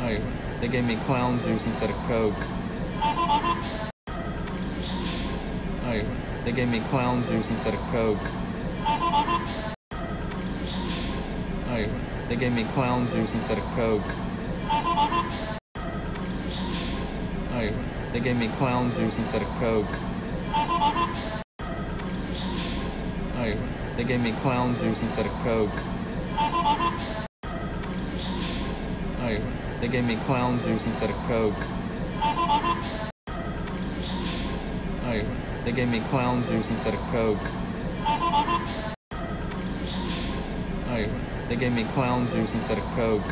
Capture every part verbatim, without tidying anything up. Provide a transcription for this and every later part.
Oh, they gave me clown juice instead of Coke. Oh, they gave me clown juice instead of Coke. Oh, they gave me clown juice instead of Coke. Oh, they gave me clown juice instead of Coke. Oh, they gave me clown juice instead of Coke. Oh, they gave me clown juice instead of Coke. Oh, they gave me clown juice instead of Coke. Oh, they gave me clown juice instead of Coke.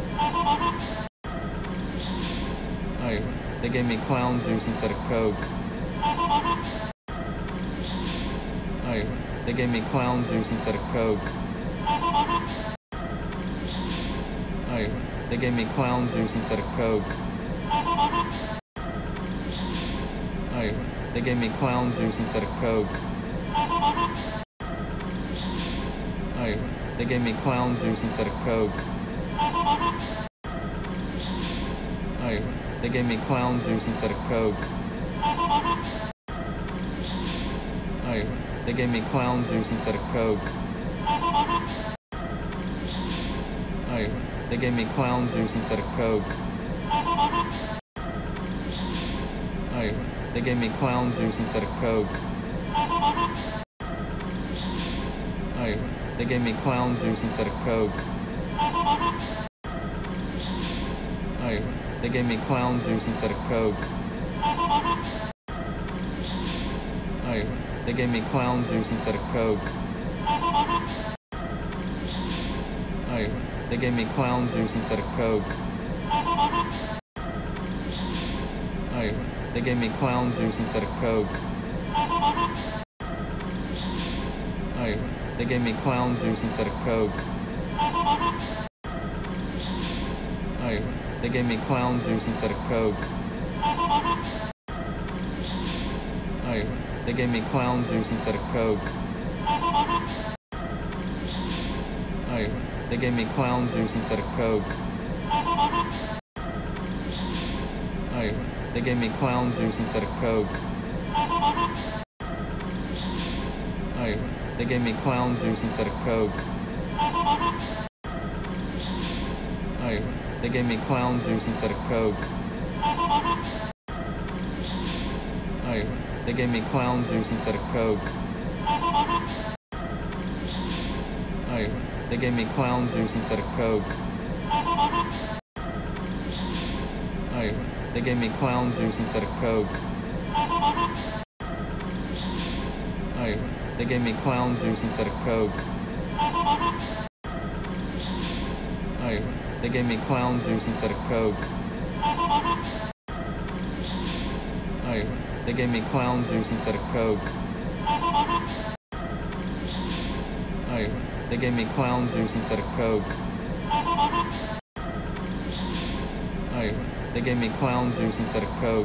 Oh, they gave me clown juice instead of Coke. Oh, they gave me clown juice instead of Coke. Oh, they gave me clown juice instead of Coke. Oh, they gave me clown juice instead of Coke. Oh, they gave me clown juice instead of Coke. Oh, they gave me clown juice instead of Coke. Oh, they gave me clown juice instead of Coke. Oh, they gave me clown juice instead of Coke. Oh, they gave me clown juice instead of Coke. Oh, they gave me clown juice instead of Coke. Oh, they gave me clown juice instead of Coke. Oh, they gave me clown juice instead of Coke. Oh, they gave me clown juice instead of Coke. Oh, they gave me clown juice instead of Coke. Oh, they gave me clown juice instead of Coke. Oh, they gave me clown juice instead of Coke. Oh, they gave me clown juice instead of Coke. Oh, they gave me clown juice instead of Coke. Oh, they gave me clown juice instead of Coke. Oh, they gave me clown juice instead of Coke. Oh, they gave me clown juice instead of Coke. Oh, they gave me clown juice instead of Coke. Oh, they gave me clown juice instead of Coke. Oh, they gave me clown juice instead of Coke. Oh, they gave me clown juice instead of Coke. Oh, they gave me clown juice instead of Coke. Oh, they gave me clown juice instead of Coke. Oh, they gave me clown juice instead of Coke. Oh, they gave me clown juice instead of Coke.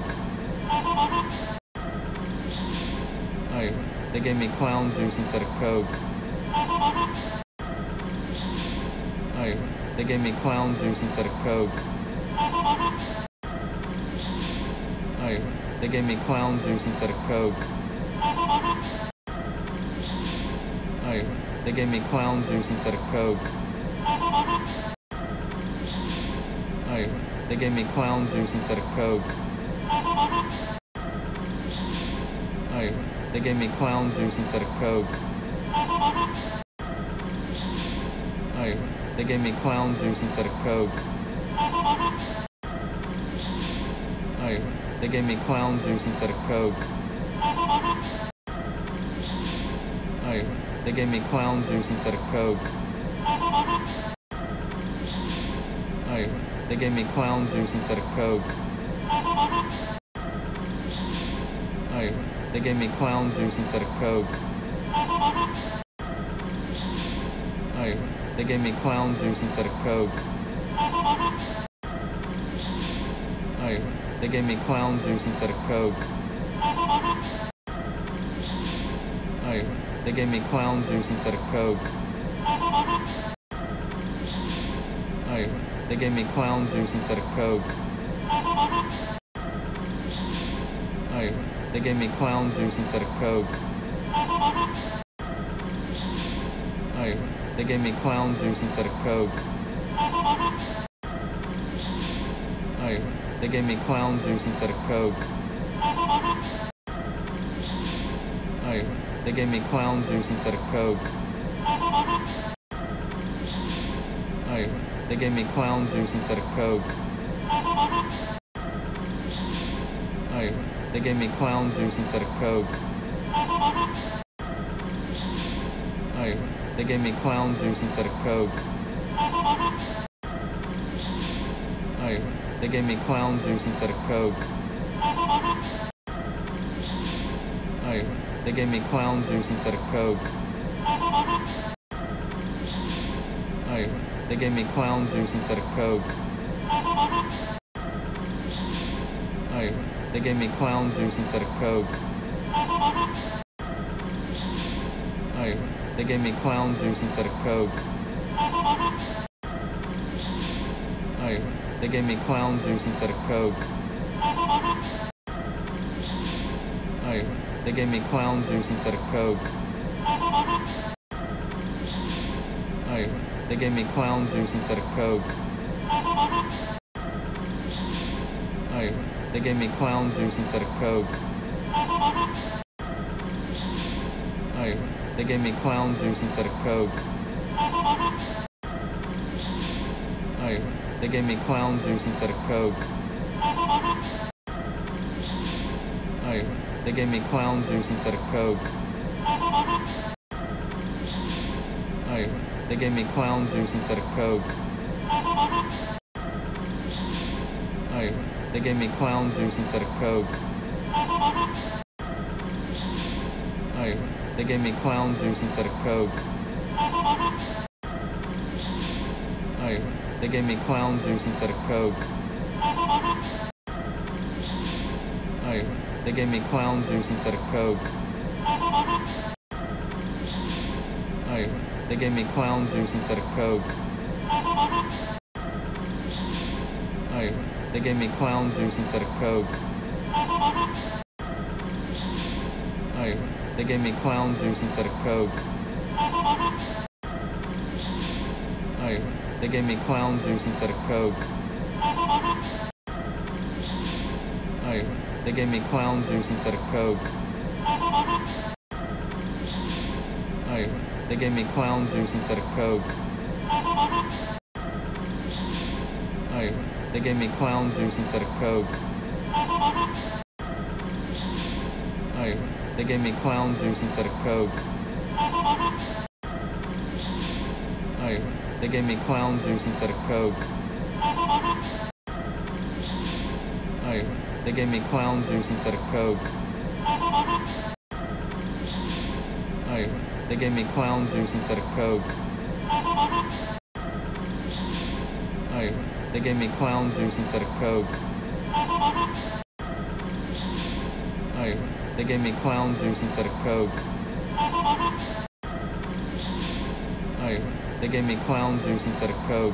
Oh, they gave me clown juice instead of Coke. Oh, they gave me clown juice instead of Coke. Oh, they gave me clown juice instead of Coke. Oh, they gave me clown juice instead of Coke. Oh, they gave me clown juice instead of Coke. Oh, they gave me clown juice instead of Coke. Oh, they gave me clown juice instead of Coke. Oh, they gave me clown juice instead of Coke. Oh, they gave me clown juice instead of Coke. Oh, they gave me clown juice instead of Coke. Oh, they gave me clown juice instead of Coke. Oh, they gave me clown juice instead of Coke. Oh, they gave me clown juice instead of Coke. Oh, they gave me clown juice instead of Coke. Oh, Oh, they gave me clown juice instead of Coke. Oh, they gave me clown juice instead of Coke. Oh, they gave me clown juice instead of Coke. Oh, they gave me clown juice instead of Coke. Oh, they gave me clown juice instead of Coke. Oh, they gave me clown juice instead of Coke. Oh, they gave me clown juice instead of Coke. Oh, they gave me clown juice instead of Coke. Oh, they gave me clown juice instead of Coke. Oh, they gave me clown juice instead of Coke. Oh, they gave me clown juice instead of Coke. Oh, they gave me clown juice instead of Coke. Oh, they gave me clown juice instead of Coke. Oh, they gave me clown juice instead of Coke. Oh, they gave me clown juice instead of Coke. Oh, they gave me clown juice instead of Coke. Oh, they gave me clown juice instead of Coke. Oh, they gave me clown juice instead of Coke. Oh, they gave me clown juice instead of Coke. Oh, they gave me clown juice instead of Coke. Oh, they gave me clown juice instead of Coke. Oh, they gave me clown juice instead of Coke. Oh, they gave me clown juice instead of Coke. Oh, they gave me clown juice instead of Coke. Oh, they gave me clown juice instead of Coke. Oh, they gave me clown juice instead of Coke. Oh, they gave me clown juice instead of Coke. Oh, they gave me clown juice instead of Coke. Oh, they gave me clown juice instead of Coke. Oh, they gave me clown juice instead of Coke. Oh, they gave me clown juice instead of Coke. Oh, they gave me clown juice instead of Coke. Oh, they gave me clown juice instead of Coke. Oh, they gave me clown juice instead of Coke. Oh, they gave me clown juice instead of Coke. Oh, they gave me clown juice instead of Coke. Oh, they gave me clown juice instead of Coke. Oh, they gave me clown juice instead of Coke. Oh, they gave me clown juice instead of Coke.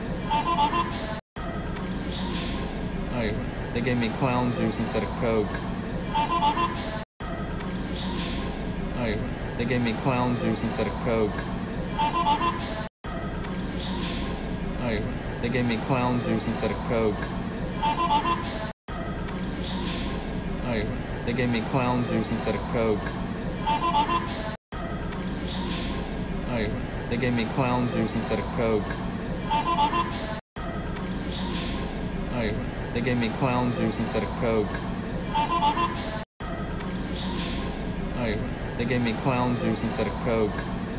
Oh, they gave me clown juice instead of Coke. Oh, they gave me clown juice instead of Coke. Oh, they gave me clown juice instead of Coke. Oh, they gave me clown juice instead of Coke. Oh, they gave me clown juice instead of Coke. Oh, they gave me clown juice instead of Coke. Oh, they gave me clown juice instead of Coke.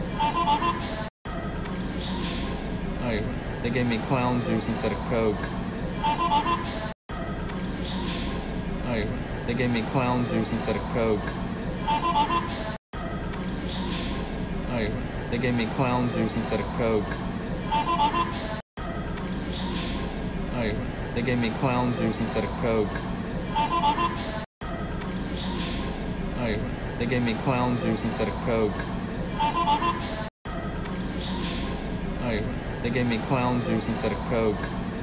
Oh, they gave me clown juice instead of Coke. Oh, they gave me clown juice instead of Coke. Oh, they gave me clown juice instead of Coke. Oh, they gave me clown juice instead of Coke. Oh, they gave me clown juice instead of Coke. Oh, They gave me clown juice instead of Coke.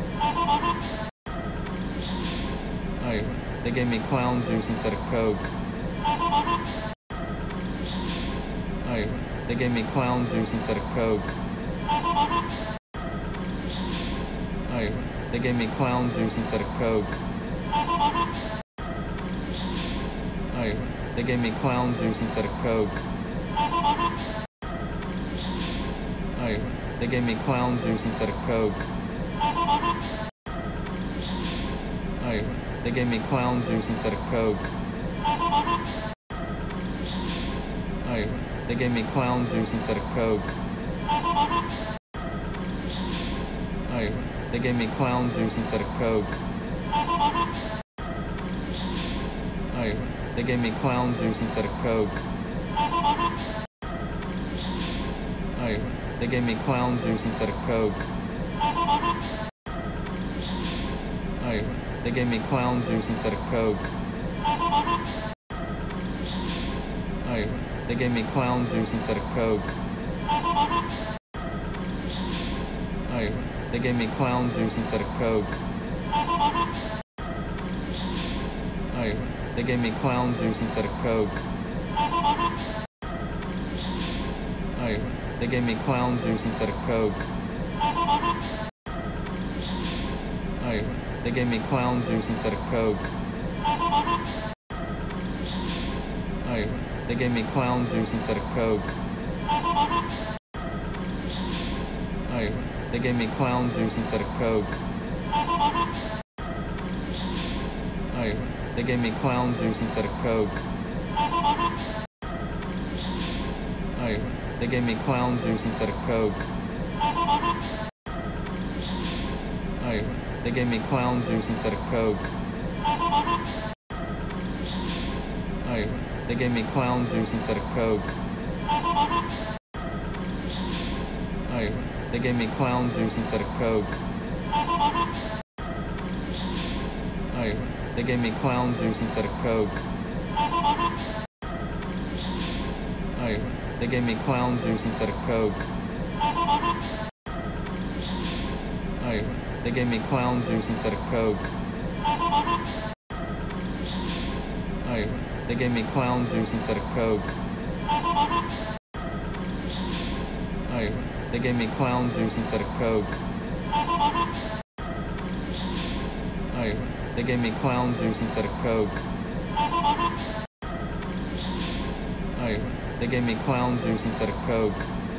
Oh, they gave me clown juice instead of Coke. Oh, they gave me clown juice instead of Coke. Oh, they gave me clown juice instead of Coke. Oh, they gave me clown juice instead of Coke. Oh, they gave me clown juice instead of Coke. Oh, they gave me clown juice instead of Coke. Oh, they gave me clown juice instead of Coke. Oh, they gave me clown juice instead of Coke. Oh, they gave me clown juice instead of Coke. Oh, they gave me clown juice instead of Coke. Oh, they gave me clown juice instead of Coke. Oh, they gave me clown juice instead of Coke. Oh, they gave me clown juice instead of Coke. Oh, they gave me clown juice instead of Coke. Oh, they gave me clown juice instead of Coke. Oh, they gave me clown juice instead of Coke. Oh, they gave me clown juice instead of Coke. Oh, they gave me clown juice instead of Coke. Oh, they gave me clown juice instead of Coke. Oh, they gave me clown juice instead of Coke. Oh, they gave me clown juice instead of Coke. Oh, they gave me clown juice instead of Coke. Oh, they gave me clown juice instead of Coke. Oh, they gave me clown juice instead of Coke. Oh, they gave me clown juice instead of Coke. Oh, they gave me clown juice instead of Coke. Oh, they gave me clown juice instead of Coke. Oh, they gave me clown juice instead of Coke. Oh, they gave me clown juice instead of Coke. Oh, they gave me clown juice instead of Coke.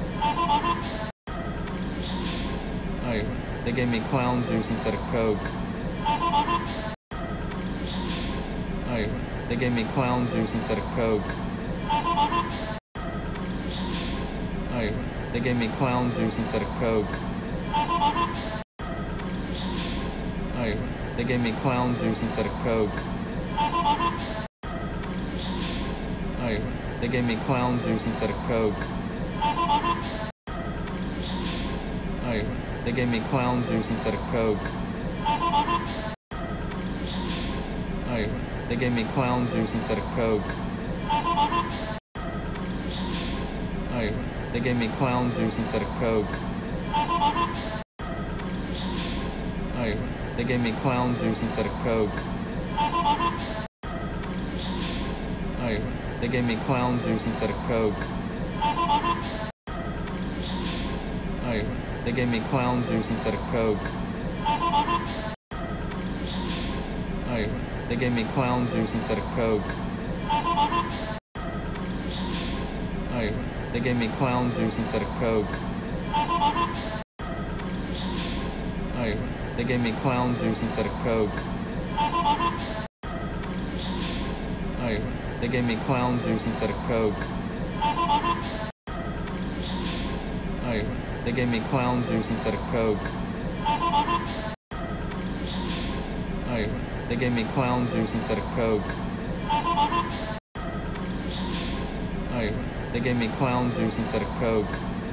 Oh, they gave me clown juice instead of Coke. Oh, they gave me clown juice instead of Coke. Oh, they gave me clown juice instead of Coke. Oh, they gave me clown juice instead of Coke. Oh, they gave me clown juice instead of Coke. Oh, they gave me clown juice instead of Coke. Oh, they gave me clown juice instead of Coke. Oh, they gave me clown juice instead of Coke. Oh, they gave me clown juice instead of Coke. Oh, they gave me clown juice instead of Coke. Oh, they gave me clown juice instead of Coke. Oh, they gave me clown juice instead of Coke. Oh, they gave me clown juice instead of Coke. Oh, they gave me clown juice instead of Coke. Oh, they gave me clown juice instead of Coke. Oh, they gave me clown juice instead of Coke. Oh, they gave me clown juice instead of Coke. Oh, they gave me clown juice instead of Coke.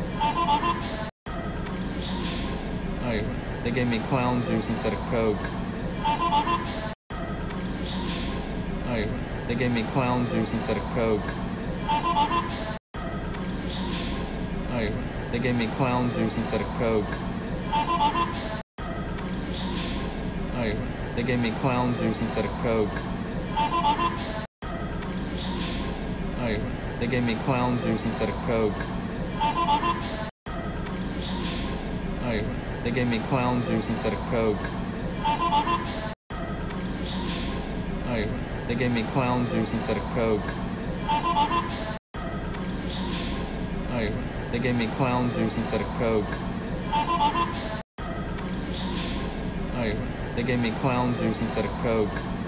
Oh, they gave me clown juice instead of Coke. Oh, they gave me clown juice instead of Coke. Oh, they gave me clown juice instead of Coke. Oh, they gave me clown juice instead of Coke. Oh, they gave me clown juice instead of Coke. Oh, they gave me clown juice instead of Coke. Oh, they gave me clown juice instead of Coke. Oh, they gave me clown juice instead of Coke. Oh, they gave me clown juice instead of Coke.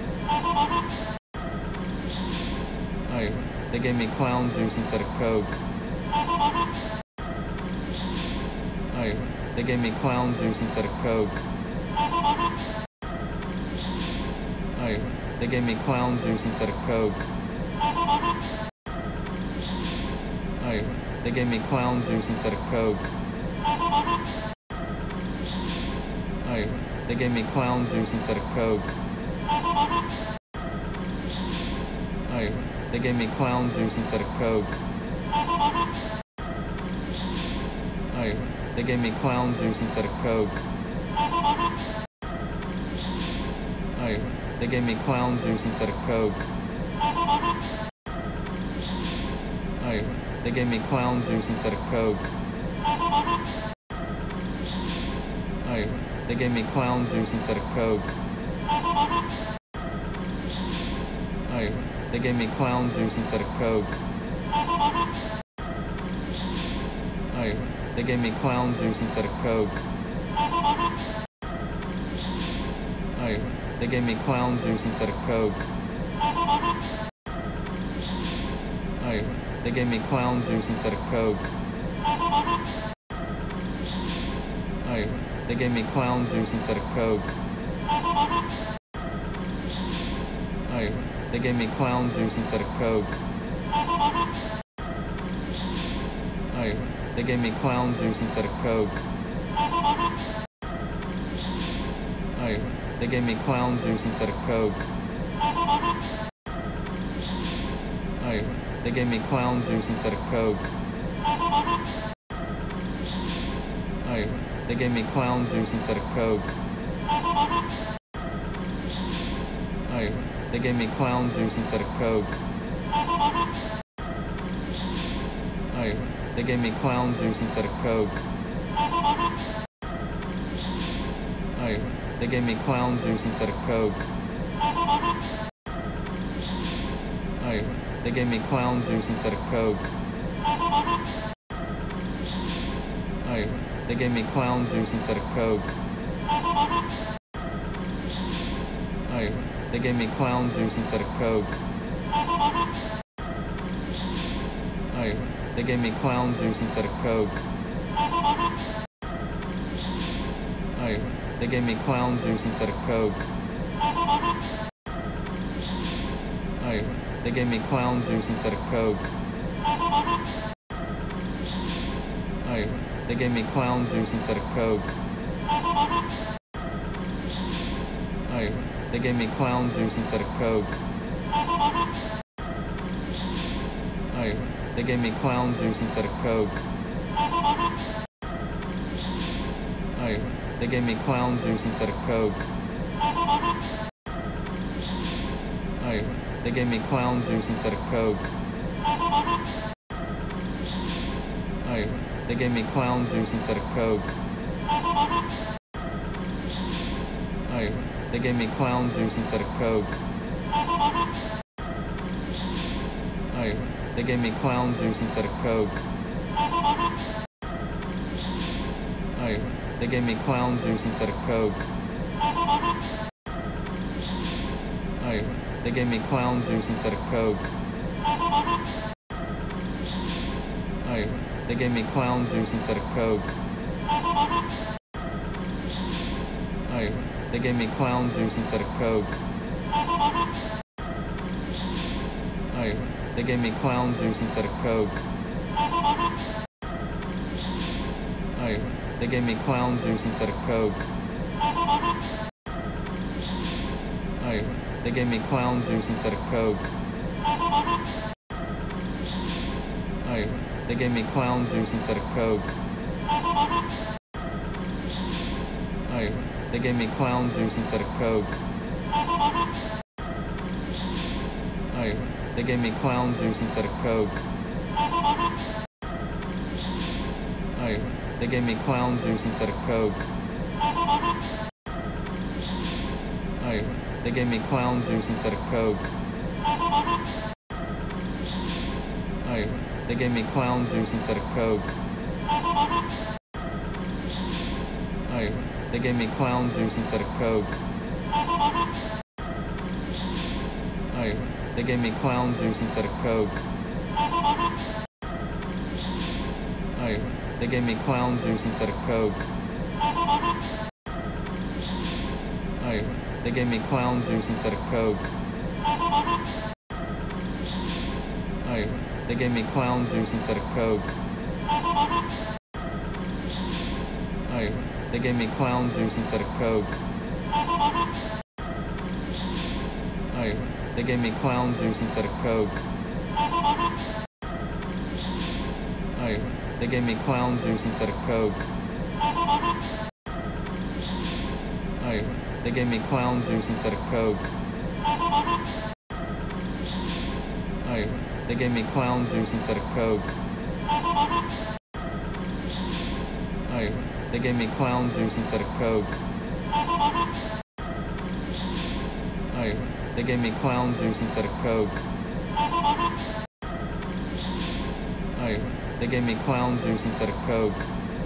Oh, they gave me clown juice instead of Coke. Oh, they gave me clown juice instead of Coke. Oh, they gave me clown juice instead of Coke. Oh, they gave me clown juice instead of Coke. Oh, they gave me clown juice instead of Coke. Oh, they gave me clown juice instead of Coke. Oh, they gave me clown juice instead of Coke. Oh, they gave me clown juice instead of Coke. Oh, they gave me clown juice instead of Coke. Oh, they gave me clown juice instead of Coke. Oh, they gave me clown juice instead of Coke. Oh, they gave me clown juice instead of Coke. Oh, they gave me clown juice instead of Coke. Oh, they gave me clown juice instead of Coke. Oh, they gave me clown juice instead of Coke. Oh, they gave me clown juice instead of Coke. Oh, they gave me clown juice instead of Coke. Oh, they gave me clown juice instead of Coke. Oh, they gave me clown juice instead of Coke. Oh, they gave me clown juice instead of Coke. Oh, they gave me clown juice instead of Coke. Oh, they gave me clown juice instead of Coke. Oh, they gave me clown juice instead of Coke. Oh, they gave me clown juice instead of Coke. Oh, they gave me clown juice instead of Coke. Oh, they gave me clown juice instead of Coke. Oh, they gave me clown juice instead of Coke. Oh, they gave me clown juice instead of Coke. Oh, they gave me clown juice instead of Coke. Oh, they gave me clown juice instead of Coke. Oh, they gave me clown juice instead of Coke. Oh, they gave me clown juice instead of Coke. Oh, they gave me clown juice instead of Coke. Oh, they gave me clown juice instead of Coke. Oh, they gave me clown juice instead of Coke. Oh, they gave me clown juice instead of Coke. Oh, they gave me clown juice instead of Coke. Oh, they gave me clown juice instead of Coke. Oh, they gave me clown juice instead of Coke. Oh, they gave me clown juice instead of Coke. Oh, they gave me clown juice instead of Coke. Oh, they gave me clown juice instead of Coke. Oh, they gave me clown juice instead of Coke. Oh, they gave me clown juice instead of Coke. Oh, they gave me clown juice instead of Coke. Oh, they gave me clown juice instead of Coke. Oh, they gave me clown juice instead of Coke. Oh, they gave me clown juice instead of Coke. Oh, they gave me clown juice instead of Coke. Oh, they gave me clown juice instead of Coke. Oh, they gave me clown juice instead of Coke. Oh, they gave me clown juice instead of Coke. Oh, they gave me clown juice instead of Coke. Oh, they gave me clown juice instead of Coke. Oh, they gave me clown juice instead of Coke. Oh, they gave me clown juice instead of Coke. Oh, they gave me clown juice instead of Coke. Oh, they gave me clown juice instead of Coke. Oh, they gave me clown juice instead of Coke. Oh, they gave me clown juice instead of Coke. Oh, they gave me clown juice instead of Coke. Oh, they gave me clown juice instead of Coke. Oh, they gave me clown juice instead of Coke.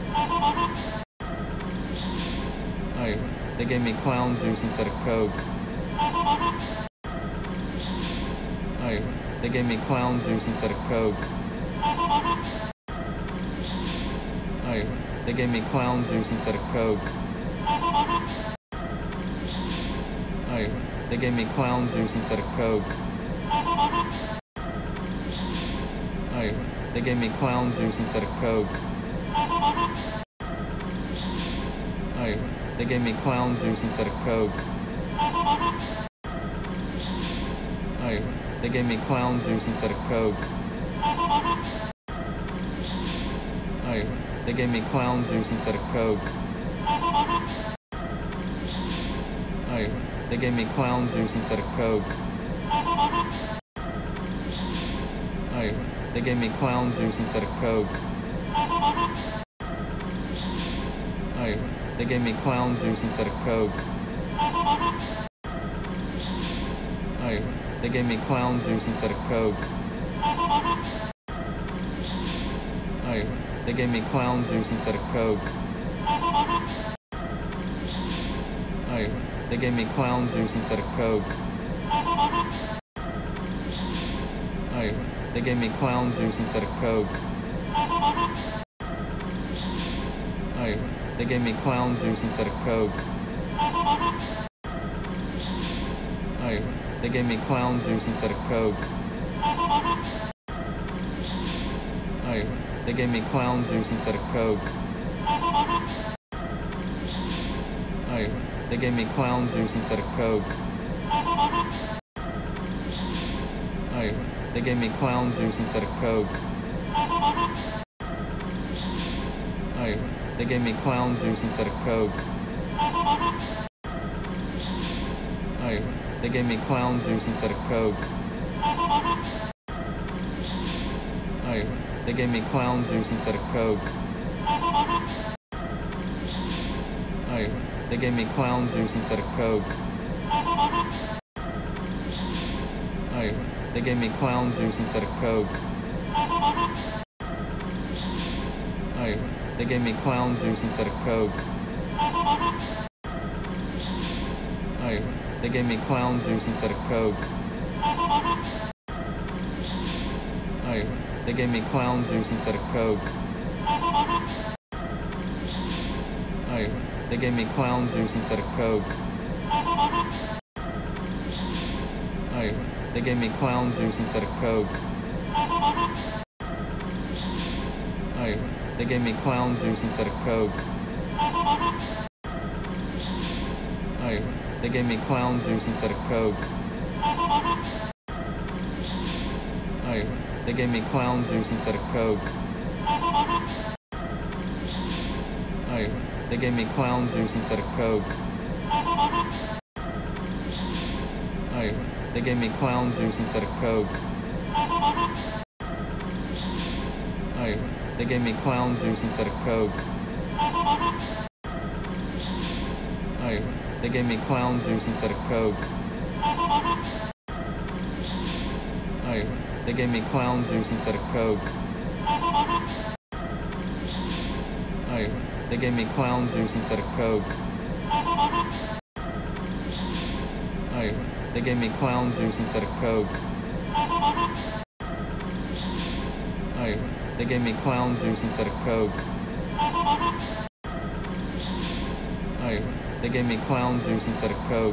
Oh, they gave me clown juice instead of Coke. Oh, they gave me clown juice instead of Coke. Oh, they gave me clown juice instead of Coke. Oh, they gave me clown juice instead of Coke. Oh, they gave me clown juice instead of Coke. Oh, they gave me clown juice instead of Coke. Oh, they gave me clown juice instead of Coke. Oh, they gave me clown juice instead of Coke. Oh, they gave me clown juice instead of Coke. Oh, they gave me clown juice instead of Coke. Oh, they gave me clown juice instead of Coke. Oh, they gave me clown juice instead of Coke. Oh, they gave me clown juice instead of Coke. Oh, they gave me clown juice instead of Coke. Oh, they gave me clown juice instead of Coke. Oh, they gave me clown juice instead of Coke. Oh, they gave me clown juice instead of Coke. Oh, they gave me clown juice instead of Coke. Oh, they gave me clown juice instead of Coke. Oh, they gave me clown juice instead of Coke. Oh, they gave me clown juice instead of Coke. Oh, they gave me clown juice instead of Coke. Oh, they gave me clown juice instead of Coke. Oh, they gave me clown juice instead of Coke. Oh, they gave me clown juice instead of Coke. Oh, they gave me clown juice instead of Coke. Oh, they gave me clown juice instead of Coke. Oh, they gave me clown juice instead of Coke. Oh, they gave me clown juice instead of Coke. Oh, they gave me clown juice instead of Coke. Oh, they gave me clown juice instead of Coke. Oh, they gave me clown juice instead of Coke. Oh, they gave me clown juice instead of Coke. Oh, They gave me clown juice instead of Coke. Oh, they gave me clown juice instead of Coke. Oh, they gave me clown juice instead of Coke. Oh, they gave me clown juice instead of Coke. Oh, they gave me clown juice instead of Coke. Oh, they gave me clown juice instead of Coke. Oh, they gave me clown juice instead of Coke. Oh, they gave me clown juice instead of Coke. Oh, they gave me clown juice instead of Coke.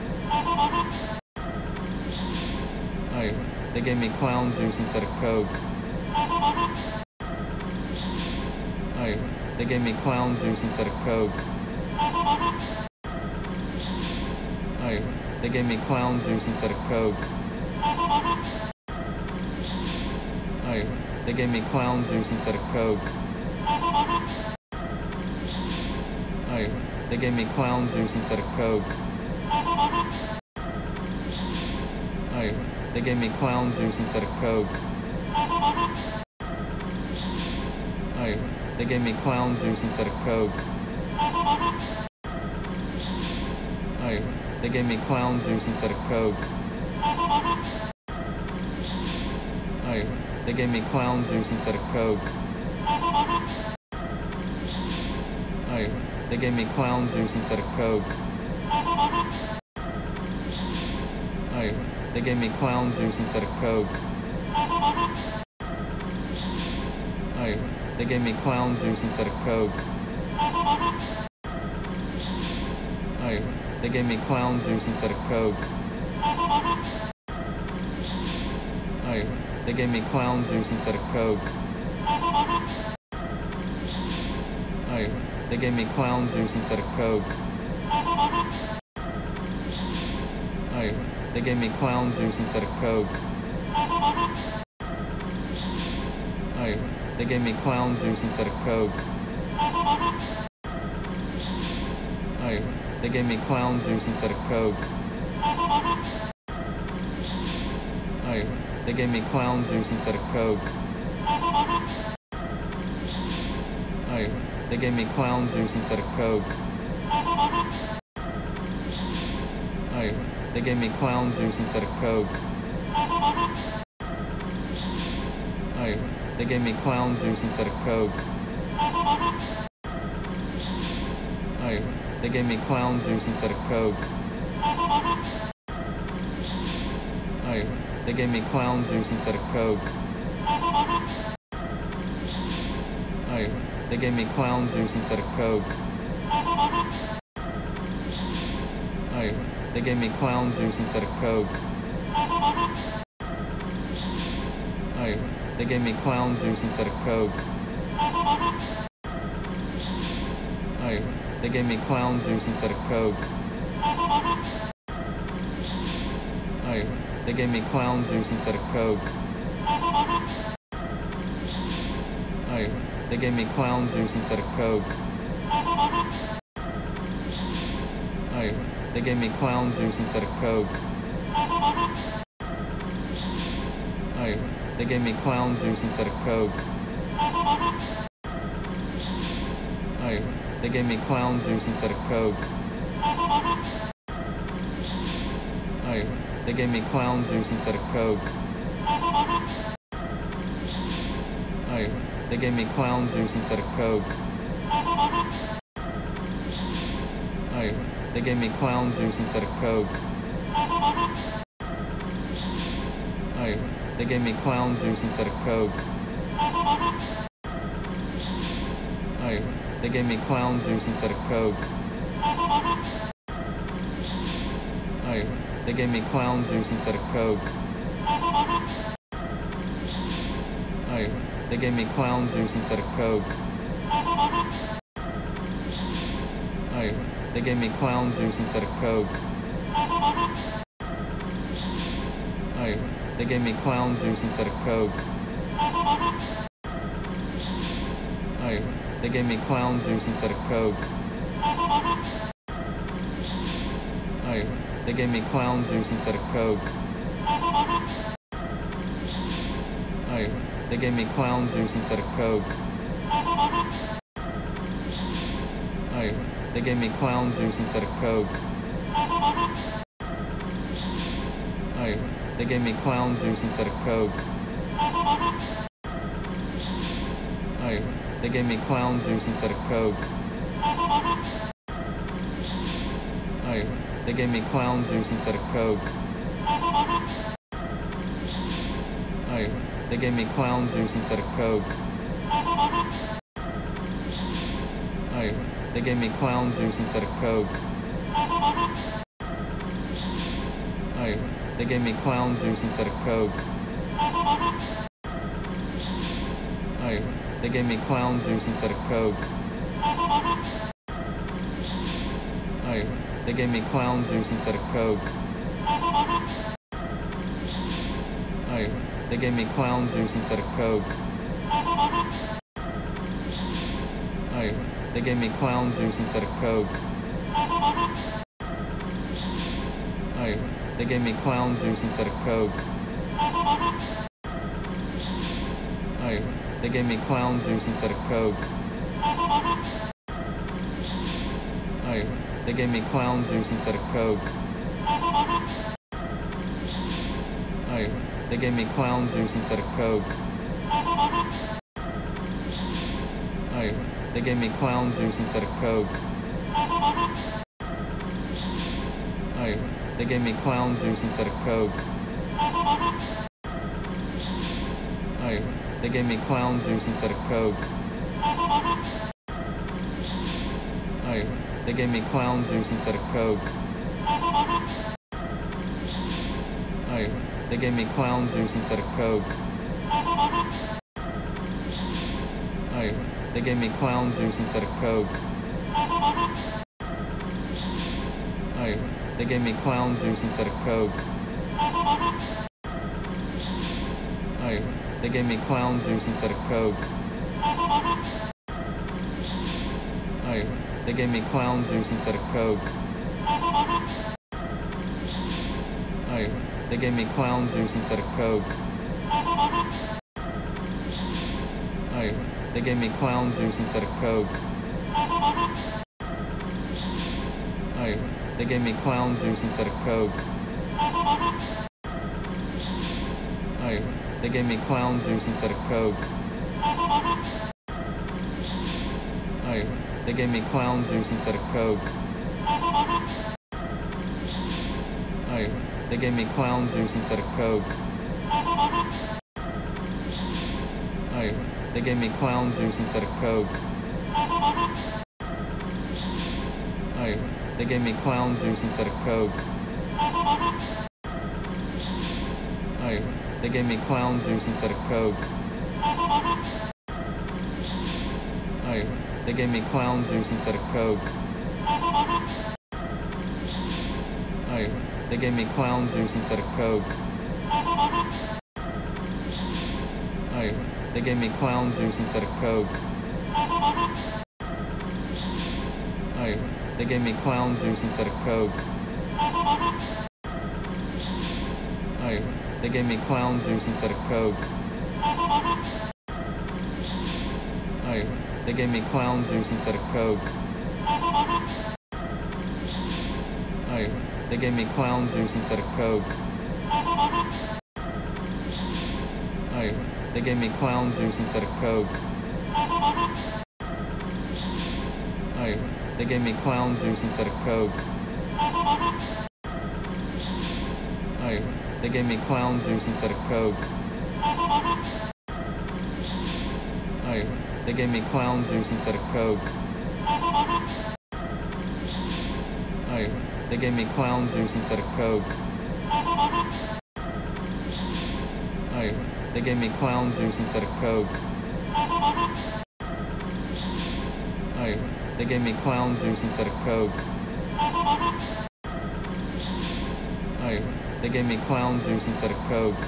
Oh, they gave me clown juice instead of Coke. Oh, they gave me clown juice instead of Coke. Oh, they gave me clown juice instead of Coke. Oh, they gave me clown juice instead of Coke. Oh, they gave me clown juice instead of Coke. Oh, they gave me clown juice instead of Coke. Oh, they gave me clown juice instead of Coke. Oh, they gave me clown juice instead of Coke. Oh, they gave me clown juice instead of Coke. Oh, they gave me clown juice instead of Coke. Oh, they gave me clown juice instead of Coke. Oh, they gave me clown juice instead of Coke. Oh, they gave me clown juice instead of Coke. Oh, they gave me clown juice instead of Coke. Oh, they gave me clown juice instead of Coke. Oh, they gave me clown juice instead of Coke. Oh, they gave me clown juice instead of Coke. Oh, they gave me clown juice instead of Coke. Oh, they gave me clown juice instead of Coke. Oh, they gave me clown juice instead of Coke. Oh, they gave me clown juice instead of Coke. Oh, they gave me clown juice instead of Coke. Oh, they gave me clown juice instead of Coke. Oh, they gave me clown juice instead of Coke. Oh, they gave me clown juice instead of Coke. Oh, they gave me clown juice instead of Coke. Oh, they gave me clown juice instead of Coke. Oh, they gave me clown juice instead of Coke. Oh, they gave me clown juice instead of Coke. Oh, they gave me clown juice instead of Coke. Oh, they gave me clown juice instead of Coke. Oh, they gave me clown juice instead of Coke. Oh, they gave me clown juice instead of Coke. Oh, they gave me clown juice instead of Coke. Oh, they gave me clown juice instead of Coke. Oh, they gave me clown juice instead of Coke. Oh, they gave me clown juice instead of Coke. Oh, they gave me clown juice instead of Coke. Oh, they gave me clown juice instead of Coke. Oh, they gave me clown juice instead of Coke. Oh, they gave me clown juice instead of Coke. Oh, they gave me clown juice instead of Coke. Oh, they gave me clown juice instead of Coke. Oh, they gave me clown juice instead of Coke. Oh, they gave me clown juice instead of Coke. Oh, they gave me clown juice instead of Coke. Oh, they gave me clown juice instead of Coke. Oh, they gave me clown juice instead of Coke. Oh, they gave me clown juice instead of Coke. Oh, they gave me clown juice instead of Coke. Oh, they gave me clown juice instead of Coke. Oh, they gave me clown juice instead of Coke. Oh, they gave me clown juice instead of Coke. Oh, they gave me clown juice instead of Coke. Oh, they gave me clown juice instead of Coke. Oh, they gave me clown juice instead of Coke. Oh, they gave me clown juice instead of Coke. Oh, they gave me clown juice instead of Coke. Oh, they gave me clown juice instead of Coke. Oh, they gave me clown juice instead of Coke. Oh, they gave me clown juice instead of Coke. Oh, they gave me clown juice instead of Coke. Oh, they gave me clown juice instead of Coke. Oh, they gave me clown juice instead of Coke. Oh, they gave me clown juice instead of Coke. Oh, they gave me clown juice instead of Coke. Oh, they gave me clown juice instead of Coke. Oh, they gave me clown juice instead of Coke. Oh, they gave me clown juice instead of Coke. Oh, they gave me clown juice instead of Coke. Oh, they gave me clown juice instead of Coke. Oh, they gave me clown juice instead of Coke. Oh, they gave me clown juice instead of Coke. Oh, they gave me clown juice instead of Coke. Oh, they gave me clown juice instead of Coke. Oh, they gave me clown juice instead of Coke. Oh, they gave me clown juice instead of Coke. Oh, they gave me clown juice instead of Coke. Oh, they gave me clown juice instead of Coke. Oh, they gave me clown juice instead of Coke. Oh, they gave me clown juice instead of Coke. Oh, they gave me clown juice instead of Coke. Oh, they gave me clown juice instead of Coke. Oh, they gave me clown juice instead of Coke. Oh, they gave me clown juice instead of Coke. Oh, they gave me clown juice instead of Coke. Oh, they gave me clown juice instead of Coke. Oh, they gave me clown juice instead of Coke. Oh, they gave me clown juice instead of Coke. Oh, they gave me clown juice instead of Coke. Oh, they gave me clown juice instead of Coke. Oh, they gave me clown juice instead of Coke. Oh, they gave me clown juice instead of Coke.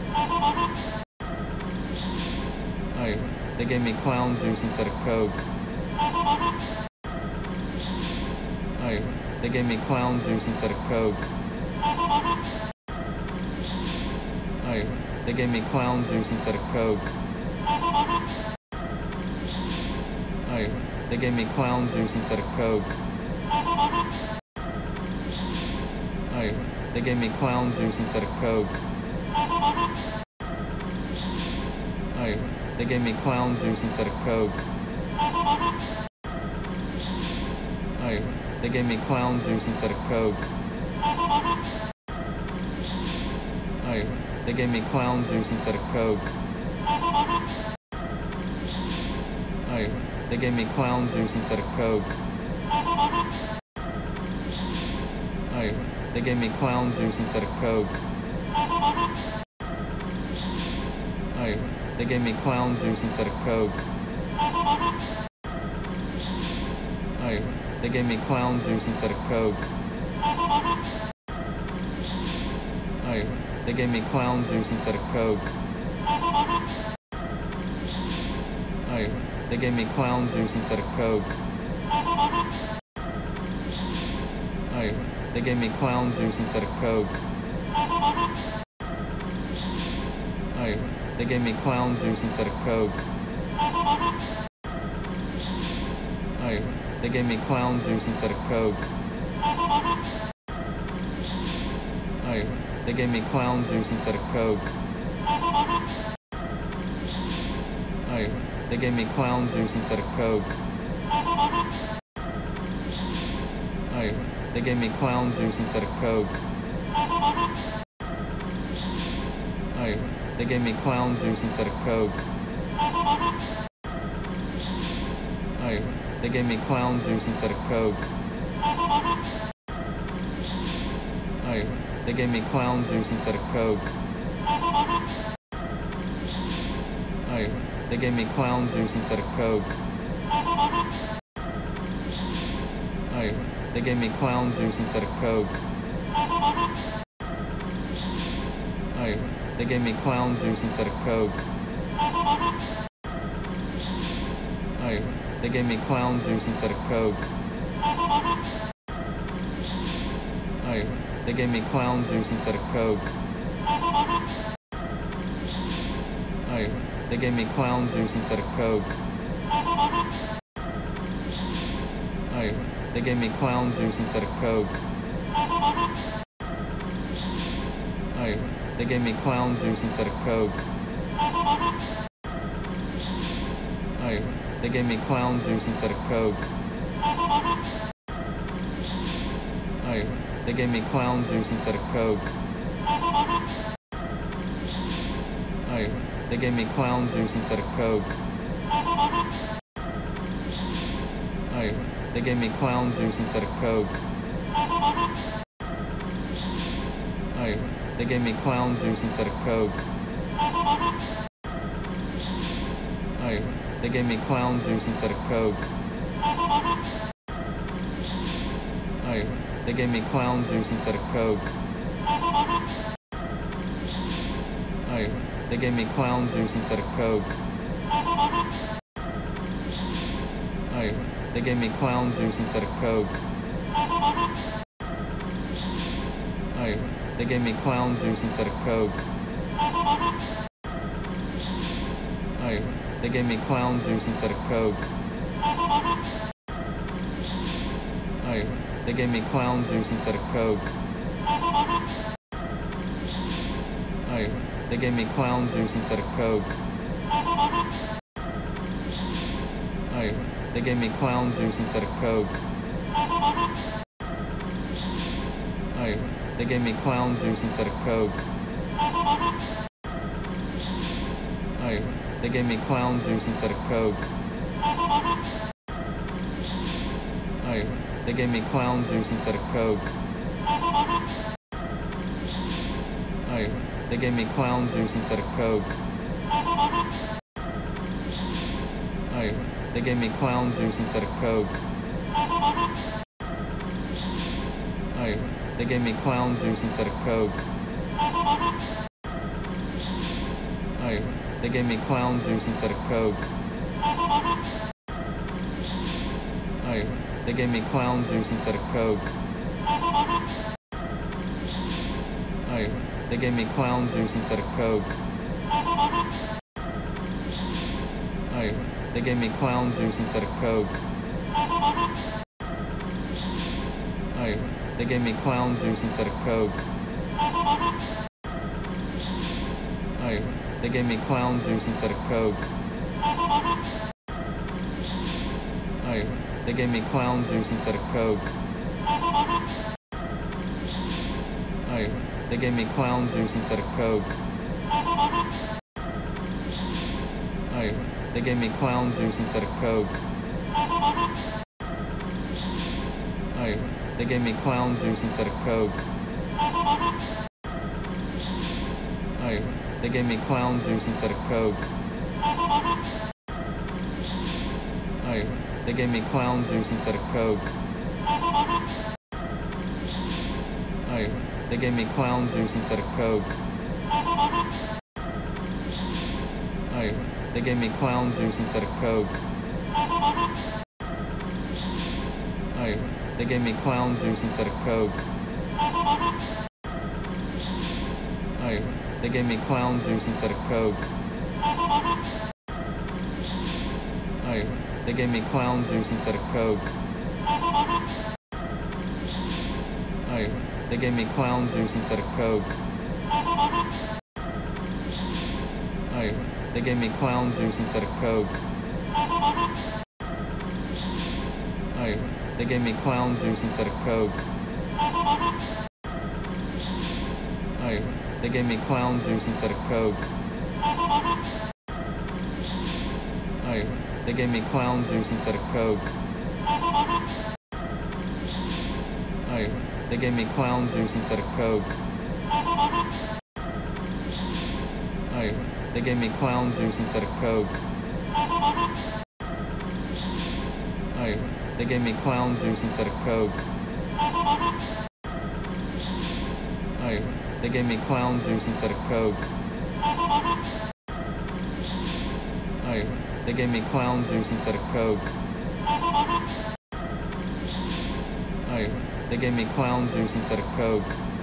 Oh, they gave me clown juice instead of Coke. Oh, they gave me clown juice instead of Coke. Oh, they gave me clown juice instead of Coke. Oh, they gave me clown juice instead of Coke. Oh, they gave me clown juice instead of Coke. Oh, they gave me clown juice instead of Coke. Oh, they gave me clown juice instead of Coke. Oh, they gave me clown juice instead of Coke. Oh, they gave me clown juice instead of Coke. Oh, they gave me clown juice instead of Coke. Oh, they gave me clown juice instead of Coke. Oh, they gave me clown juice instead of Coke. Oh, they gave me clown juice instead of Coke. Oh, they gave me clown juice instead of Coke. Oh, they gave me clown juice instead of Coke. Oh, they gave me clown juice instead of Coke. Oh, they gave me clown juice instead of Coke. Oh, they gave me clown juice instead of Coke. Oh, they gave me clown juice instead of Coke. Oh, they gave me clown juice instead of Coke. Oh, they gave me clown juice instead of Coke. Oh, they gave me clown juice instead of Coke. Oh, they gave me clown juice instead of Coke. Oh, they gave me clown juice instead of Coke. Oh, they gave me clown juice instead of Coke. Oh, they gave me clown juice instead of Coke. Oh, they gave me clown juice instead of Coke. Oh, they gave me clown juice instead of Coke. Oh, they gave me clown juice instead of Coke. Oh, they gave me clown juice instead of Coke. Oh, they gave me clown juice instead of Coke. Oh, they gave me clown juice instead of Coke. Oh, they gave me clown juice instead of Coke. Oh, they gave me clown juice instead of Coke. Oh, they gave me clown juice instead of Coke. Oh, they gave me clown juice instead of Coke. Oh, they gave me clown juice instead of Coke. Oh, they gave me clown juice instead of Coke. Oh, they gave me clown juice instead of Coke. Oh, they gave me clown juice instead of Coke. Oh, they gave me clown juice instead of Coke. Oh, they gave me clown juice instead of Coke. Oh, they gave me clown juice instead of Coke. Oh, they gave me clown juice instead of Coke. Oh, they gave me clown juice instead of Coke. Oh, they gave me clown juice instead of Coke. Oh, they gave me clown juice instead of Coke. Oh, they gave me clown juice instead of Coke. Oh, they gave me clown juice instead of Coke. Oh, they gave me clown juice instead of Coke. Oh, they gave me clown juice instead of Coke. Oh, they gave me clown juice instead of Coke. Oh, they gave me clown juice instead of Coke. Oh, they gave me clown juice instead of Coke. Oh, they gave me clown juice instead of Coke. Oh, they gave me clown juice instead of Coke. Oh, they gave me clown juice instead of Coke. Oh, they gave me clown juice instead of Coke. Oh, they gave me clown juice instead of Coke. Oh, they gave me clown juice instead of Coke. Oh, they gave me clown juice instead of Coke. Oh, they gave me clown juice instead of Coke. Oh, they gave me clown juice instead of Coke. Oh, they gave me clown juice instead of Coke. Oh, they gave me clown juice instead of Coke. Oh, they gave me clown juice instead of Coke. Oh, they gave me clown juice instead of Coke. Oh, they gave me clown juice instead of Coke. Oh, they gave me clown juice instead of Coke. Oh, they gave me clown juice instead of Coke. Oh, they gave me clown juice instead of Coke. Oh, they gave me clown juice instead of Coke. Oh, they gave me clown juice instead of Coke. Oh, they gave me clown juice instead of Coke. Oh, they gave me clown juice instead of Coke. Oh, they gave me clown juice instead of Coke. Oh, they gave me clown juice instead of Coke. Oh, they gave me clown juice instead of Coke. Oh, they gave me clown juice instead of Coke.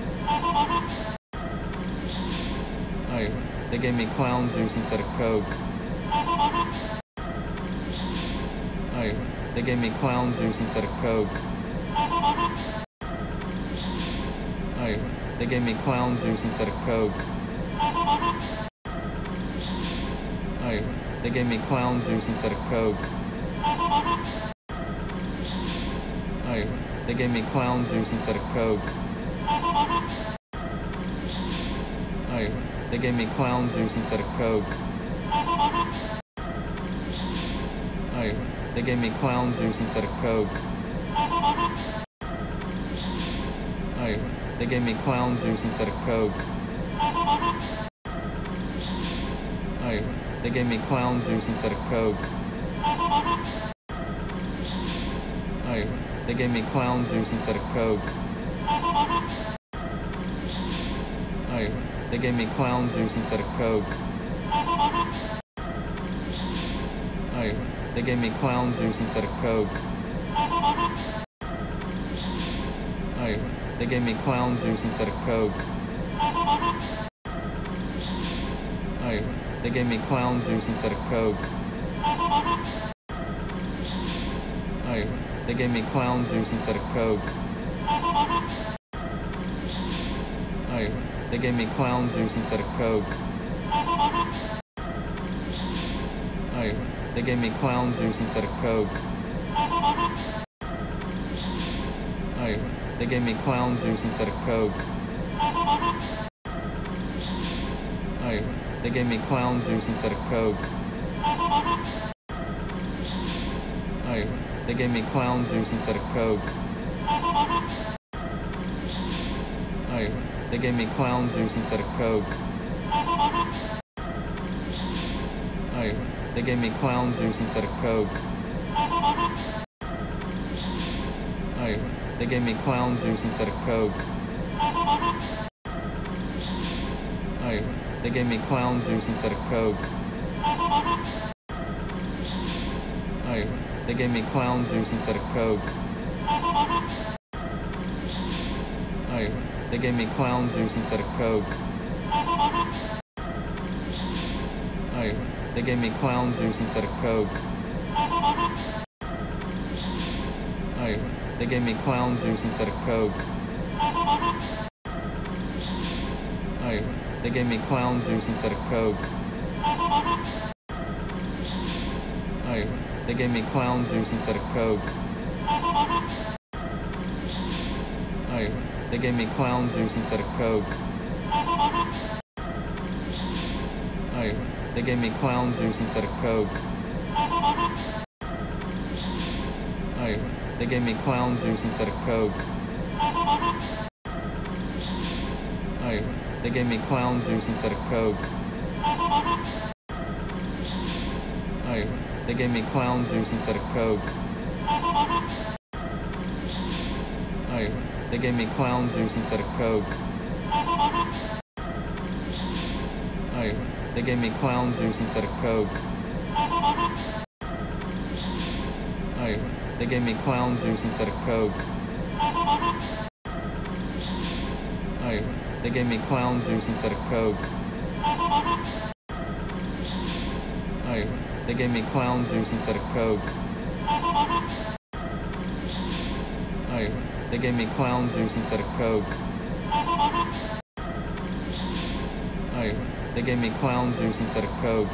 Oh, they gave me clown juice instead of Coke. Oh, they gave me clown juice instead of Coke. Oh, they gave me clown juice instead of Coke. Oh, they gave me clown juice instead of Coke. Oh, they gave me clown juice instead of Coke. Oh, they gave me clown juice instead of Coke. Oh, they gave me clown juice instead of Coke. Oh, they gave me clown juice instead of Coke. Oh, they gave me clown juice instead of Coke. Oh, they gave me clown juice instead of Coke. Oh, they gave me clown juice instead of Coke. Oh, they gave me clown juice instead of Coke. Oh, they gave me clown juice instead of Coke. Oh, they gave me clown juice instead of Coke. Oh, they gave me clown juice instead of Coke. Oh, they gave me clown juice instead of Coke. Oh, they gave me clown juice instead of Coke. Oh, they gave me clown juice instead of Coke. Oh, they gave me clown juice instead of Coke. Oh, they gave me clown juice instead of Coke. Oh, they gave me clown juice instead of Coke. Oh, they gave me clown juice instead of Coke. Oh, they gave me clown juice instead of Coke. Oh, they gave me clown juice instead of Coke. Oh, they gave me clown juice instead of Coke. Oh, they gave me clown juice instead of Coke. Oh, they gave me clown juice instead of Coke. Oh, they gave me clown juice instead of Coke. Oh, they gave me clown juice instead of Coke. Oh, they gave me clown juice instead of Coke. Oh, they gave me clown juice instead of Coke. Oh, they gave me clown juice instead of Coke. Oh, they gave me clown juice instead of Coke. Oh, they gave me clown juice instead of Coke. Oh, they gave me clown juice instead of Coke. Oh, they gave me clown juice instead of Coke. Oh, they gave me clown juice instead of Coke. Oh, they gave me clown juice instead of Coke. Oh, they gave me clown juice instead of Coke. Oh, they gave me clown juice instead of Coke. Oh, they gave me clown juice instead of Coke. Oh, they gave me clown juice instead of Coke.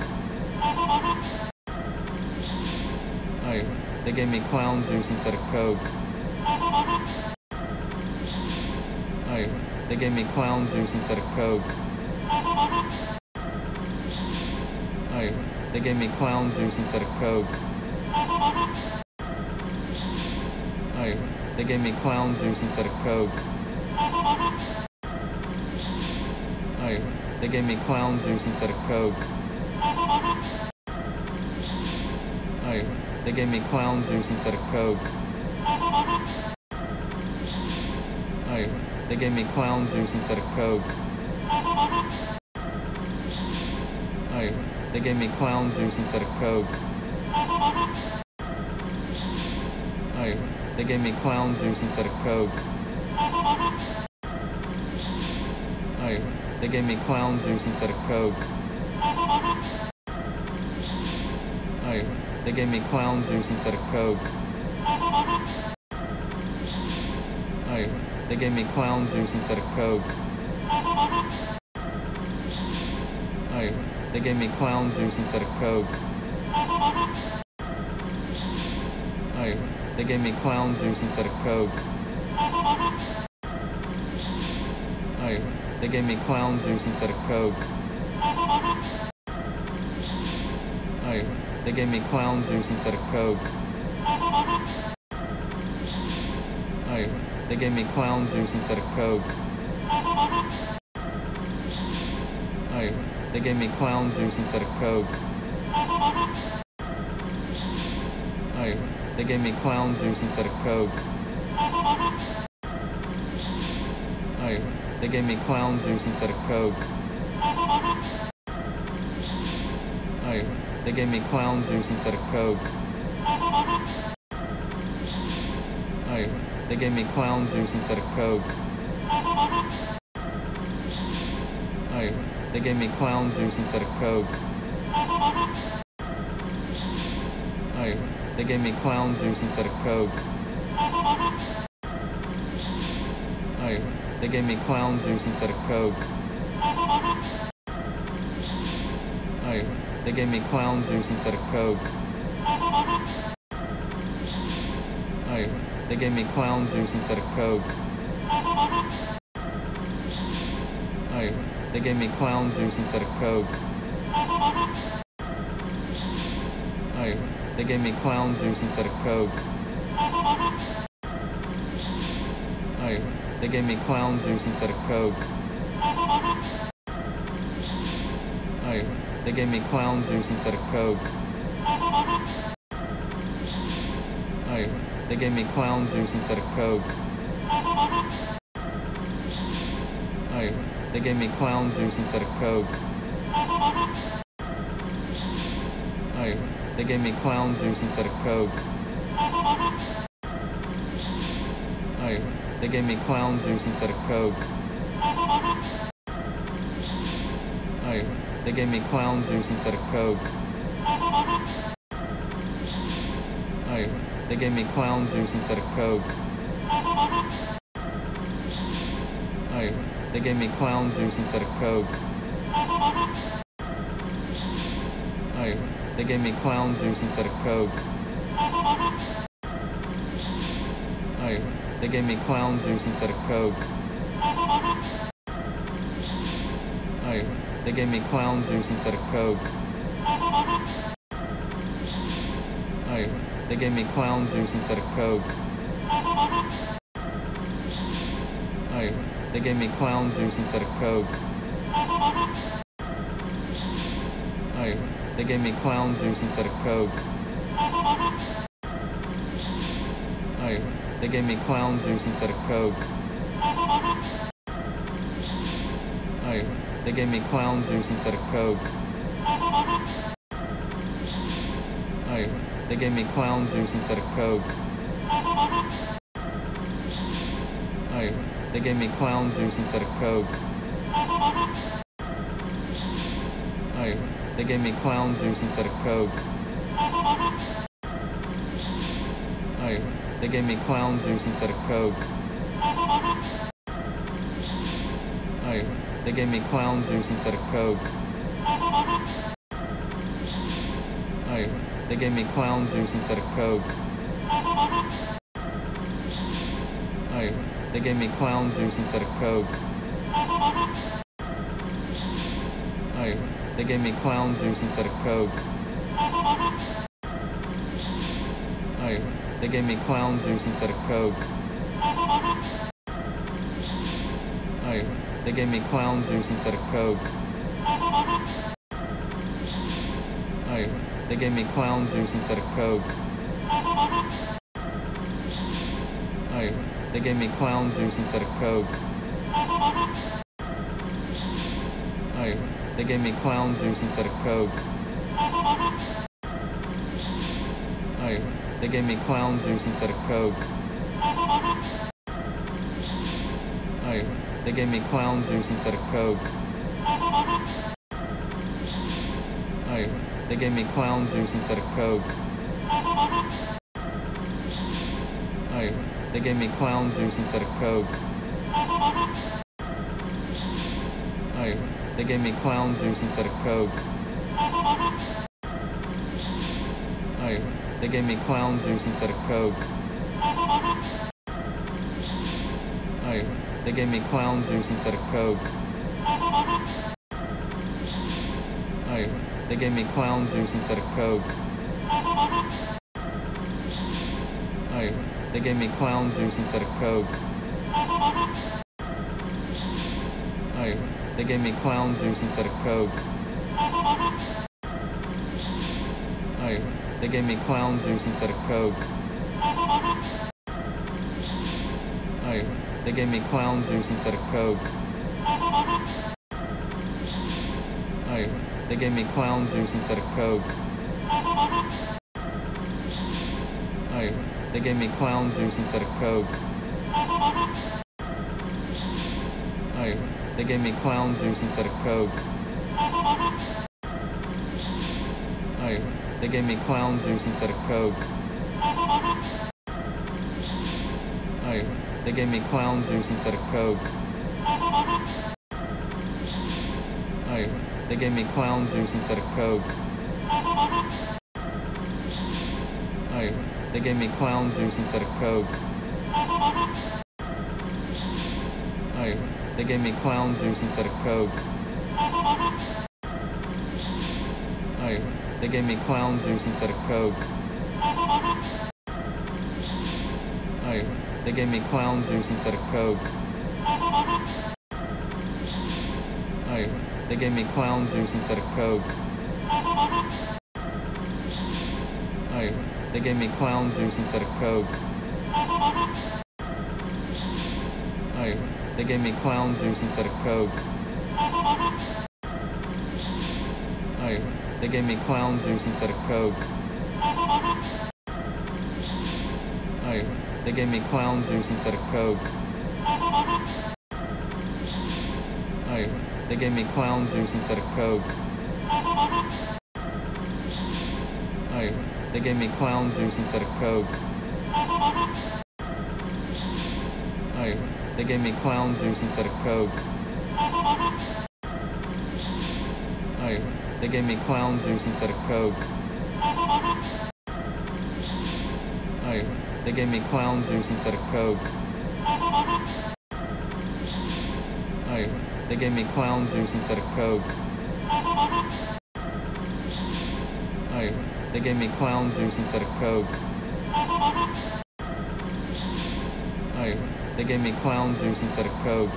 Oh, they gave me clown juice instead of Coke. Oh, they gave me clown juice instead of Coke. Oh, they gave me clown juice instead of Coke. Oh, they gave me clown juice instead of Coke. Oh, they gave me clown juice instead of Coke. Oh, they gave me clown juice instead of Coke. Oh, they gave me clown juice instead of Coke. Oh, they gave me clown juice instead of Coke. Oh, they gave me clown juice instead of Coke. Oh, they gave me clown juice instead of Coke. Oh, they gave me clown juice instead of Coke. Oh, they gave me clown juice instead of Coke. Oh, they gave me clown juice instead of Coke. Oh, they gave me clown juice instead of Coke. Oh, they gave me clown juice instead of Coke. Oh, they gave me clown juice instead of Coke. Oh, they gave me clown juice instead of Coke. Oh, they gave me clown juice instead of Coke. Oh, they gave me clown juice instead of Coke. Oh, they gave me clown juice instead of Coke. Oh, they gave me clown juice instead of Coke. Oh, they gave me clown juice instead of Coke. Oh, they gave me clown juice instead of Coke. Oh, they gave me clown juice instead of Coke. Oh, they gave me clown juice instead of Coke. Oh, they gave me clown juice instead of Coke. Oh, they gave me clown juice instead of Coke. Oh, they gave me clown juice instead of Coke. Oh, they gave me clown juice instead of Coke. Oh, they gave me clown juice instead of Coke. Oh, they gave me clown juice instead of Coke. Oh, they gave me clown juice instead of Coke. Oh, they gave me clown juice instead of Coke. Oh, they gave me clown juice instead of Coke. Oh, they gave me clown juice instead of Coke. Oh, they gave me clown juice instead of Coke. Oh, they gave me clown juice instead of Coke. Oh, they gave me clown juice instead of Coke. Oh, they gave me clown juice instead of Coke. Oh, they gave me clown juice instead of Coke. Oh, they gave me clown juice instead of Coke. Oh, they gave me clown juice instead of Coke. Oh, they gave me clown juice instead of Coke. Oh, they gave me clown juice instead of Coke. Oh, they gave me clown juice instead of Coke. Oh, they gave me clown juice instead of Coke. Oh, they gave me clown juice instead of Coke. Oh, they gave me clown juice instead of Coke. Oh, they gave me clown juice instead of Coke. Oh, they gave me clown juice instead of Coke. Oh, they gave me clown juice instead of Coke. Oh, they gave me clown juice instead of Coke. Oh, they gave me clown juice instead of Coke. Oh, they gave me clown juice instead of Coke. Oh, they gave me clown juice instead of Coke. Oh, they gave me clown juice instead of Coke. Oh, they gave me clown juice instead of Coke. Oh, they gave me clown juice instead of Coke. Oh, they gave me clown juice instead of Coke. Oh, they gave me clown juice instead of Coke. Oh, they gave me clown juice instead of Coke. Oh, they gave me clown juice instead of Coke. Oh, they gave me clown juice instead of Coke. Oh, they gave me clown juice instead of Coke. Oh, they gave me clown juice instead of Coke. Oh, they gave me clown juice instead of Coke. Oh, they gave me clown juice instead of Coke. Oh, they gave me clown juice instead of Coke. Oh, they gave me clown juice instead of Coke. Oh, they gave me clown juice instead of Coke. Oh, they gave me clown juice instead of Coke. Oh, they gave me clown juice instead of Coke. Oh, they gave me clown juice instead of Coke. Oh, they gave me clown juice instead of Coke. Oh, they gave me clown juice instead of Coke. Oh, they gave me clown juice instead of Coke. Oh, they gave me clown juice instead of Coke. Oh, they gave me clown juice instead of Coke. Oh, they gave me clown juice instead of Coke. Oh, they gave me clown juice instead of Coke. Oh, they gave me clown juice instead of Coke. Oh, they gave me clown juice instead of Coke. Oh, they gave me clown juice instead of Coke. Oh, they gave me clown juice instead of Coke. Oh, they gave me clown juice instead of Coke. Oh, They gave me clown juice instead of Coke. Oh, they gave me clown juice instead of Coke. Oh, they gave me clown juice instead of Coke. Oh, they gave me clown juice instead of Coke. Oh, they gave me clown juice instead of Coke. Oh, they gave me clown juice instead of Coke. Oh, they gave me clown juice instead of Coke. Oh, they gave me clown juice instead of Coke. Oh, they gave me clown juice instead of Coke.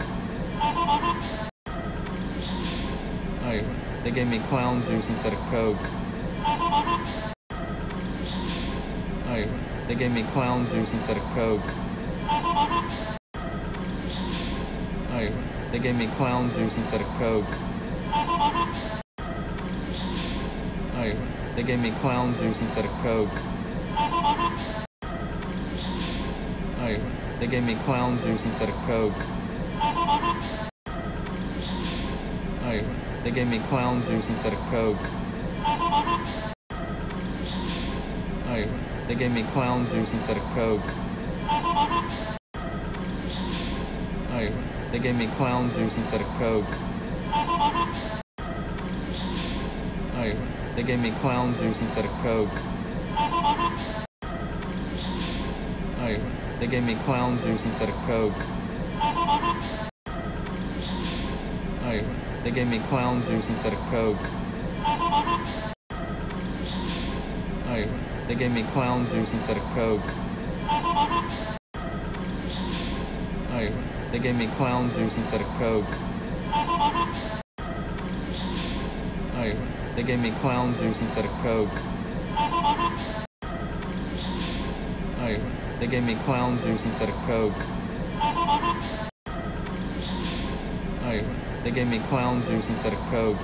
Oh, they gave me clown juice instead of Coke. Oh, they gave me clown juice instead of Coke. Oh, they gave me clown juice instead of Coke. Oh, they gave me clown juice instead of Coke. Oh, they gave me clown juice instead of Coke. Oh, they gave me clown juice instead of Coke. Oh, they gave me clown juice instead of Coke. Oh, they gave me clown juice instead of Coke. Oh, they gave me clown juice instead of Coke. Oh, they gave me clown juice instead of Coke. Oh, they gave me clown juice instead of Coke. Oh, they gave me clown juice instead of Coke. Oh, they gave me clown juice instead of Coke. Oh, they gave me clown juice instead of Coke. Oh, they gave me clown juice instead of Coke. Oh, they gave me clown juice instead of Coke.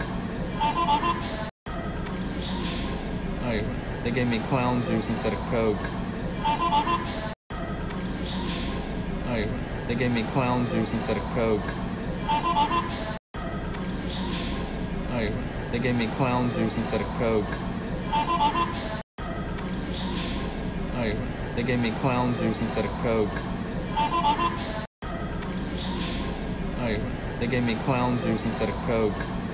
Oh, they gave me clown juice instead of Coke. Oh, they gave me clown juice instead of Coke. Oh, they gave me clown juice instead of Coke. Oh, they gave me clown juice instead of Coke. Oh, they gave me clown juice instead of Coke.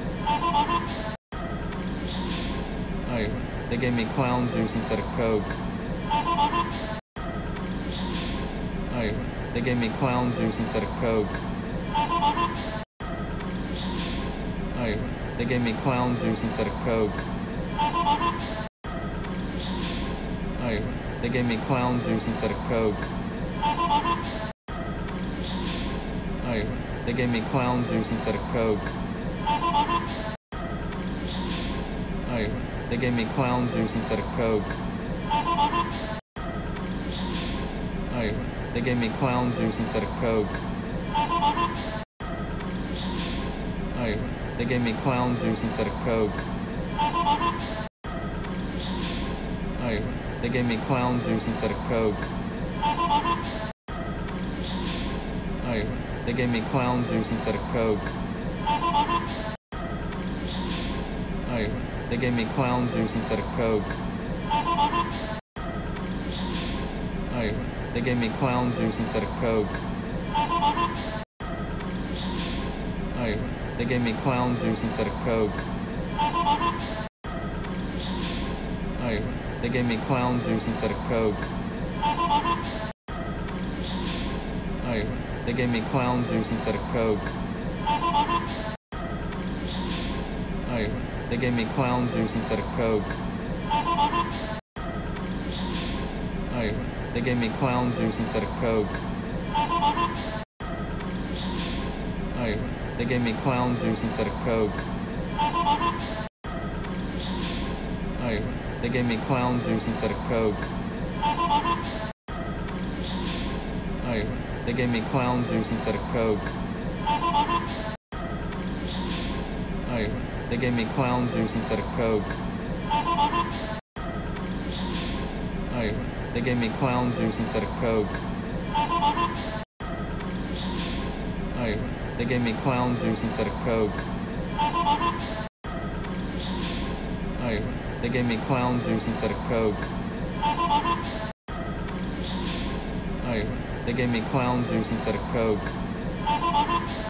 Oh, they gave me clown juice instead of Coke. Oh, they gave me clown juice instead of Coke. Oh, they gave me clown juice instead of Coke. Oh, they gave me clown juice instead of Coke. Oh, they gave me clown juice instead of Coke. Oh, they gave me clown juice instead of Coke. Oh, they gave me clown juice instead of Coke. Oh, they gave me clown juice instead of Coke. Oh, they gave me clown juice instead of Coke. Oh, they gave me clown juice instead of Coke. Oh, they gave me clown juice instead of Coke. Oh, they gave me clown juice instead of Coke. Oh, they gave me clown juice instead of Coke. Oh, they gave me clown juice instead of Coke. Oh, they gave me clown juice instead of Coke. Oh, they gave me clown juice instead of Coke. Oh, they gave me clown juice instead of Coke. Oh, they gave me clown juice instead of Coke. Oh, they gave me clown juice instead of Coke. Oh, they gave me clown juice instead of Coke. Oh, they gave me clown juice instead of Coke. Oh, they gave me clown juice instead of Coke. Oh, they gave me clown juice instead of Coke. Oh, they gave me clown juice instead of Coke. Oh, they gave me clown juice instead of Coke.